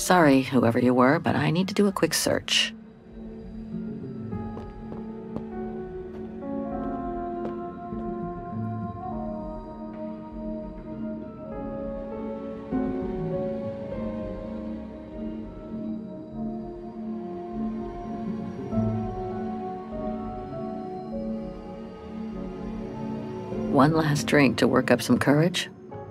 Sorry, whoever you were, but I need to do a quick search. One last drink to work up some courage?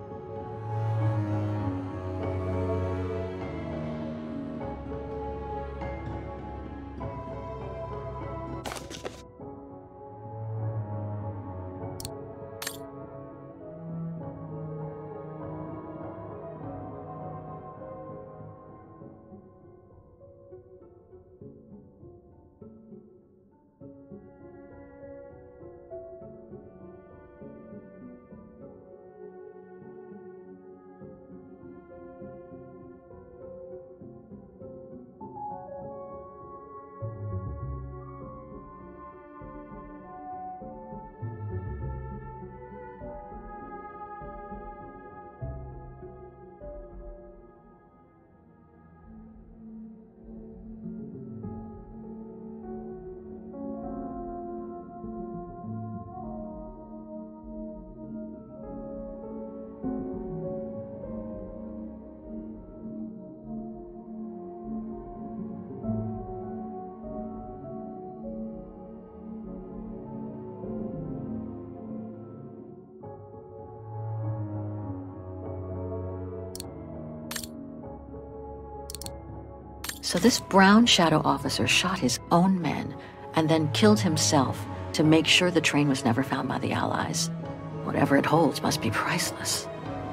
So this Brown Shadow officer shot his own men and then killed himself to make sure the train was never found by the Allies. Whatever it holds must be priceless.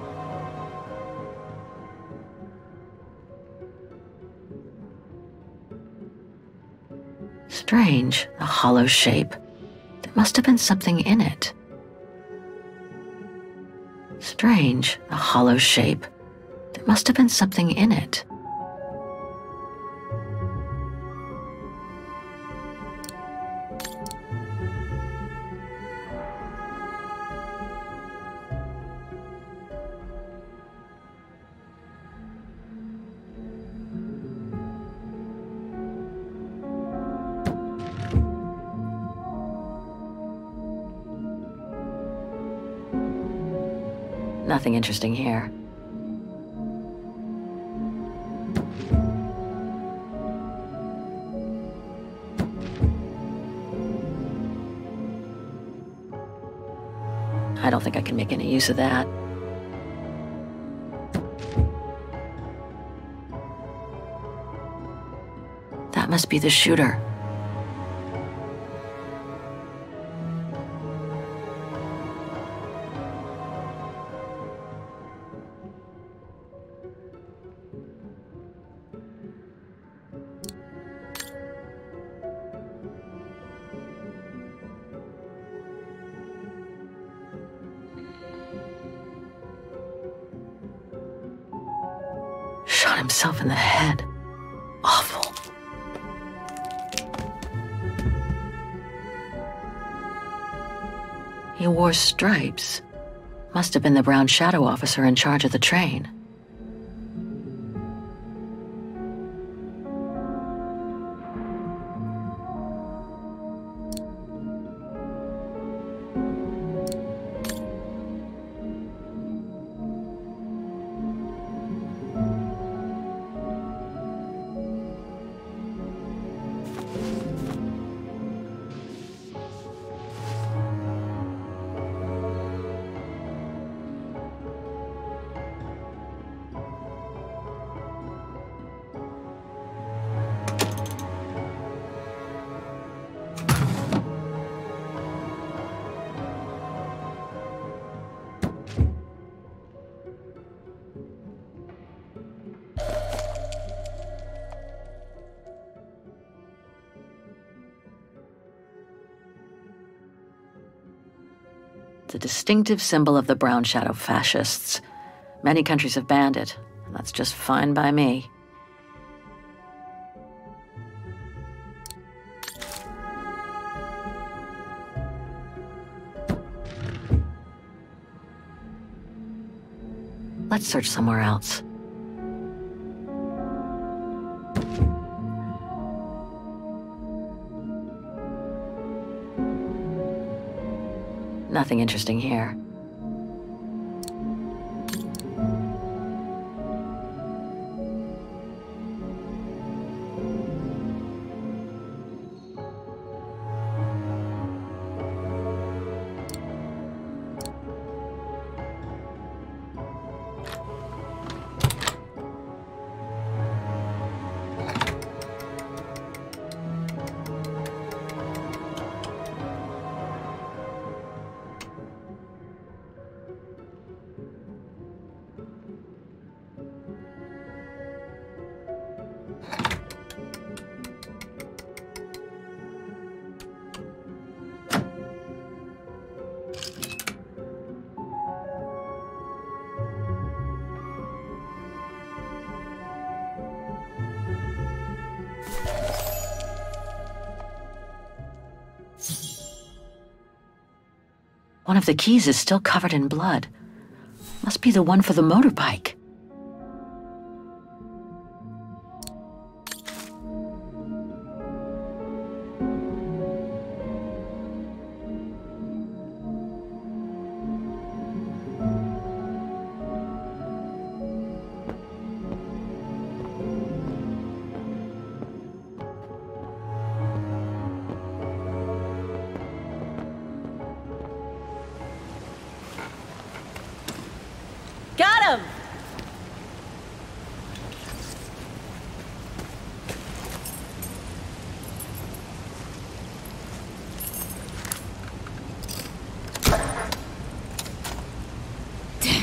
Strange, a hollow shape. There must have been something in it. Strange, a hollow shape. There must have been something in it. Nothing interesting here. I don't think I can make any use of that. That must be the shooter. Shot himself in the head. Awful. He wore stripes. Must have been the Brown Shadow officer in charge of the train. It's a distinctive symbol of the Brown Shadow fascists. Many countries have banned it, and that's just fine by me. Let's search somewhere else. Nothing interesting here. One of the keys is still covered in blood. Must be the one for the motorbike. Got him! Damn.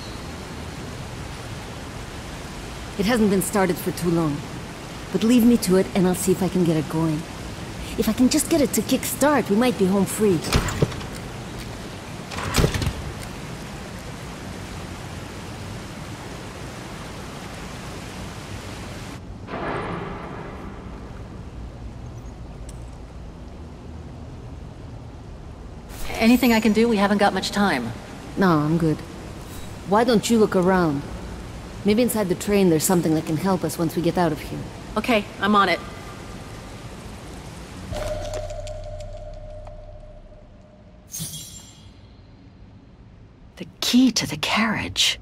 It hasn't been started for too long. But leave me to it and I'll see if I can get it going. If I can just get it to kick-start, we might be home free. Anything I can do? We haven't got much time. No, I'm good. Why don't you look around? Maybe inside the train there's something that can help us once we get out of here. Okay, I'm on it. The key to the carriage.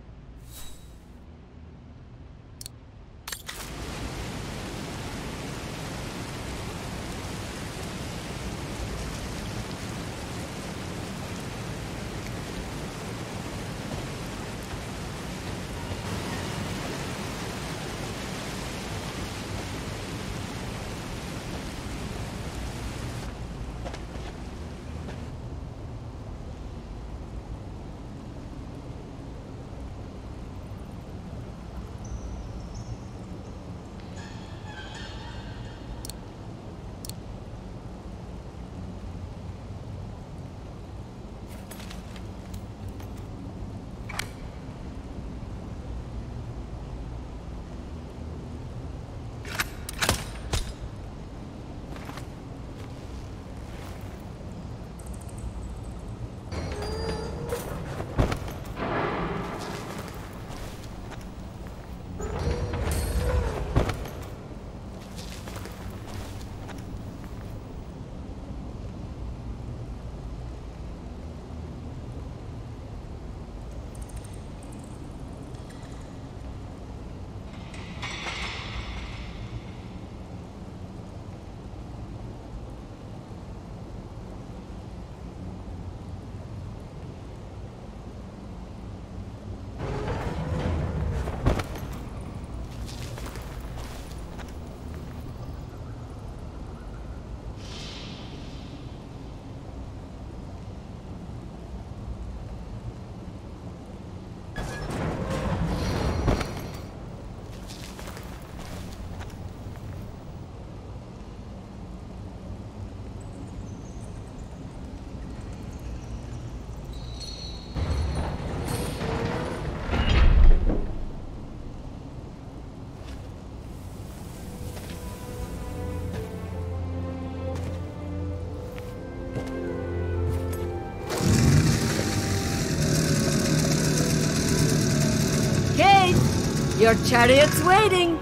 Your chariot's waiting!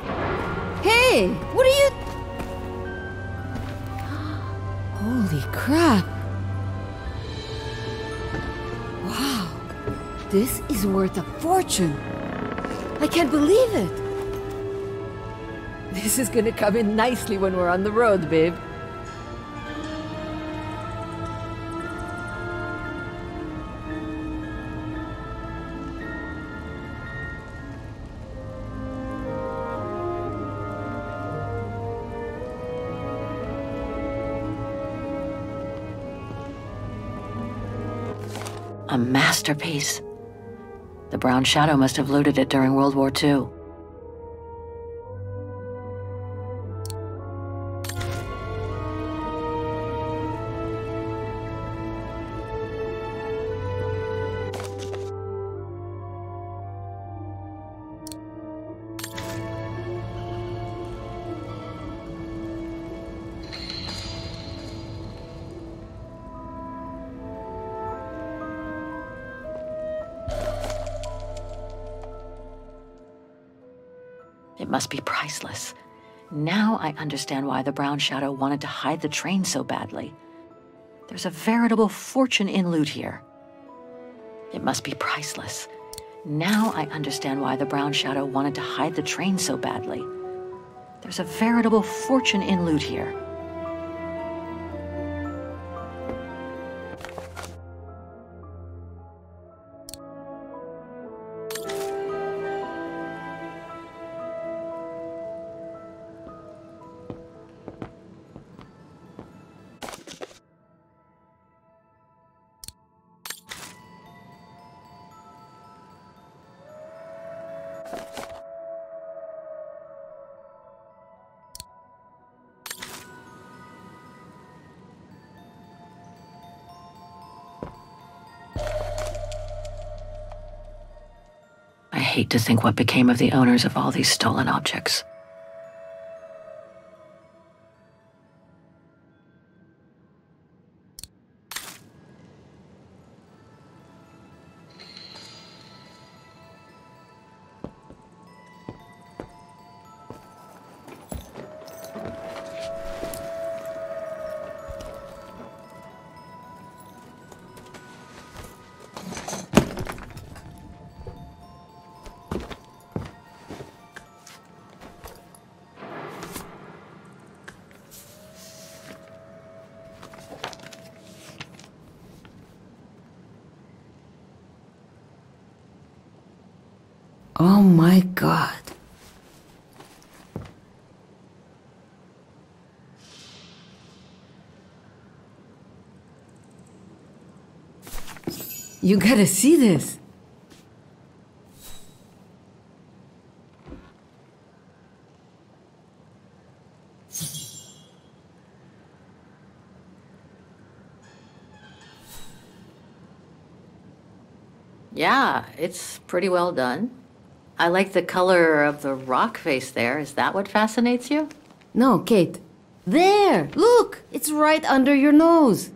Hey! What are you... Holy crap! This is worth a fortune. I can't believe it. This is gonna come in nicely when we're on the road, babe. A masterpiece. The Brown Shadow must have looted it during World War II. It must be priceless. Now I understand why the Brown Shadow wanted to hide the train so badly. There's a veritable fortune in loot here. It must be priceless. Now I understand why the Brown Shadow wanted to hide the train so badly. There's a veritable fortune in loot here. I hate to think what became of the owners of all these stolen objects. Oh my God. You gotta see this. Yeah, it's pretty well done. I like the color of the rock face there. Is that what fascinates you? No, Kate. There! Look! It's right under your nose.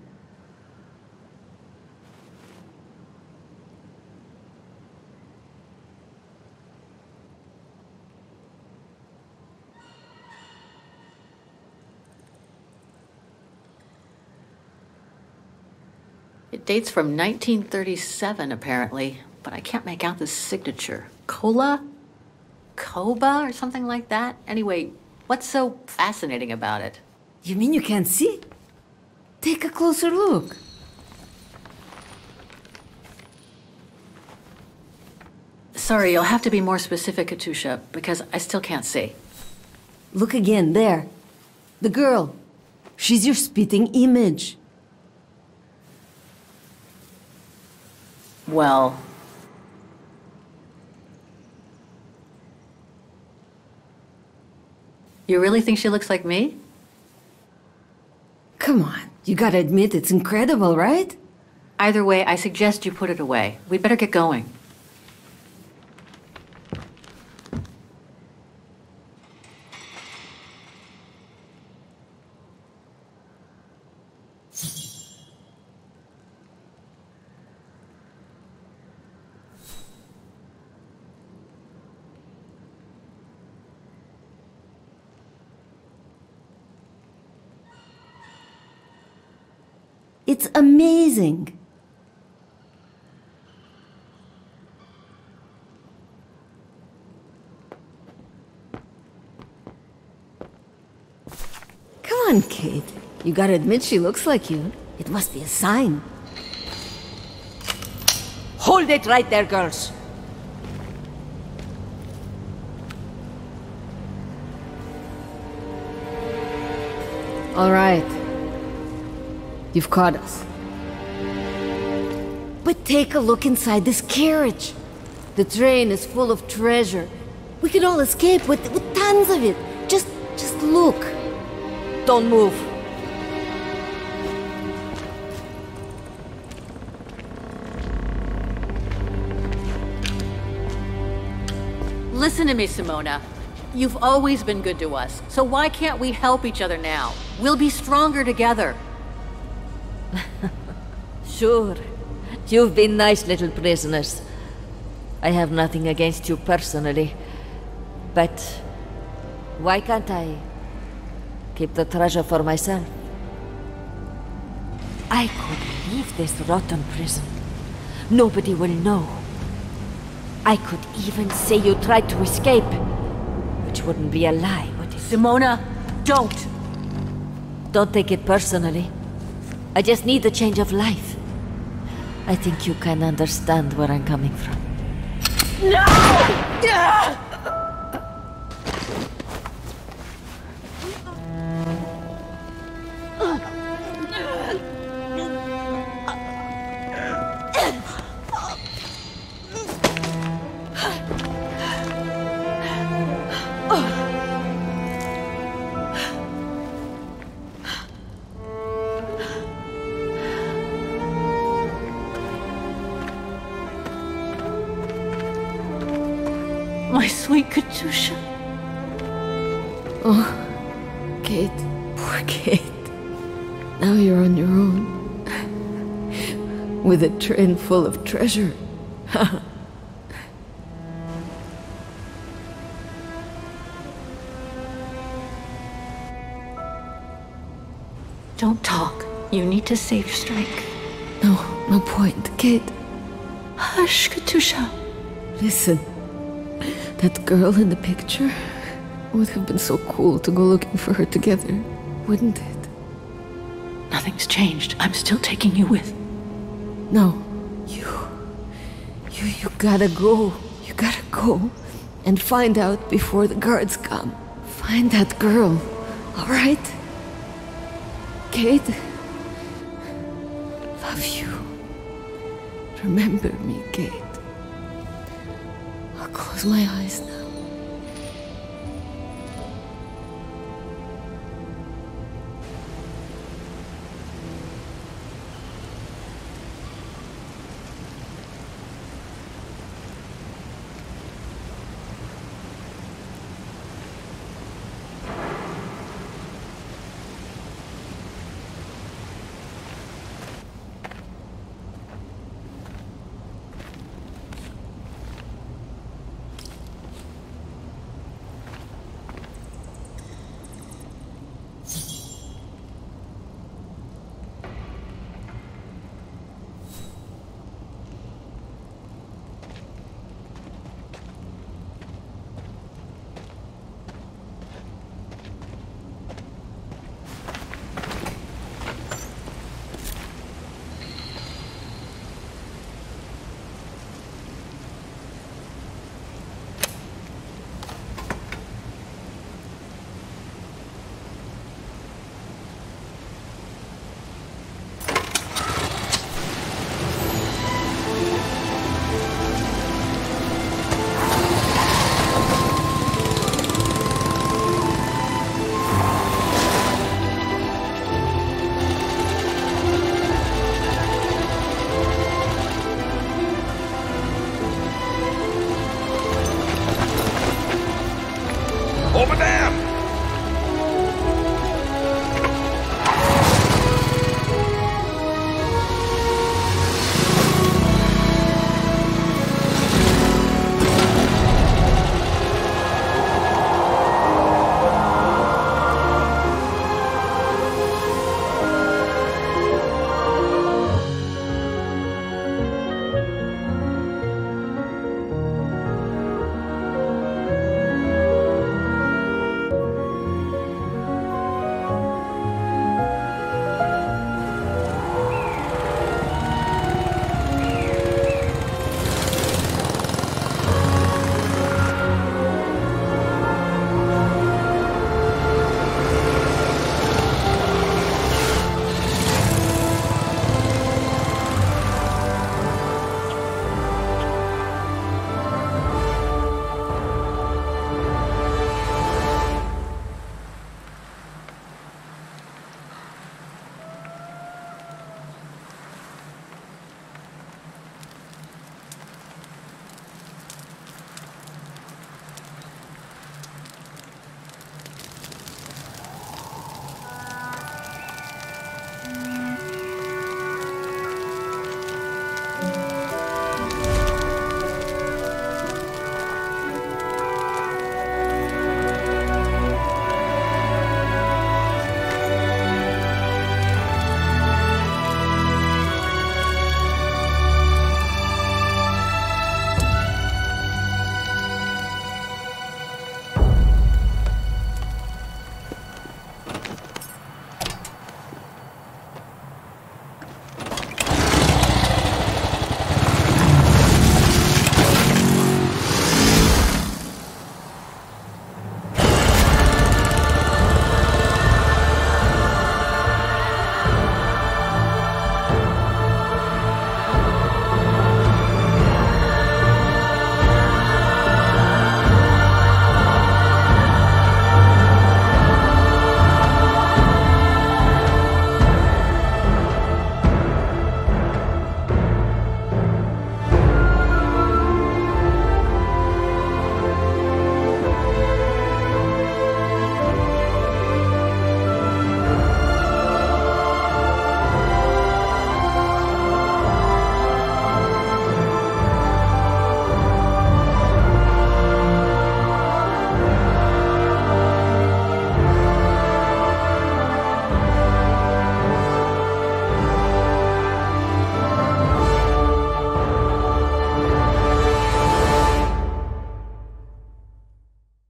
It dates from 1937, apparently, but I can't make out the signature. Cola? Koba or something like that? Anyway, what's so fascinating about it? You mean you can't see? Take a closer look. Sorry, you'll have to be more specific, Katusha, because I still can't see. Look again, there. The girl. She's your spitting image. Well... You really think she looks like me? Come on, you gotta admit it's incredible, right? Either way, I suggest you put it away. We'd better get going. It's amazing. on, Kate. You gotta admit she looks like you. It must be a sign. Hold it right there, girls. All right. You've caught us. But take a look inside this carriage. The train is full of treasure. We can all escape with tons of it. Just look. Don't move. Listen to me, Simona. You've always been good to us, so why can't we help each other now? We'll be stronger together. Sure. You've been nice little prisoners. I have nothing against you personally. But why can't I keep the treasure for myself? I could leave this rotten prison. Nobody will know. I could even say you tried to escape, which wouldn't be a lie, would it? Simona, don't! Don't take it personally. I just need a change of life. I think you can understand where I'm coming from. No! My sweet Katusha. Oh, Kate. Poor Kate. Now you're on your own. With a train full of treasure. Don't talk. You need to save your strength. No point, Kate. Hush, Katusha. Listen. That girl in the picture would have been so cool to go looking for her together, wouldn't it? Nothing's changed. I'm still taking you with. No. You gotta go. You gotta go and find out before the guards come. Find that girl, all right? Kate, love you. Remember me, Kate. I'll close my eyes now.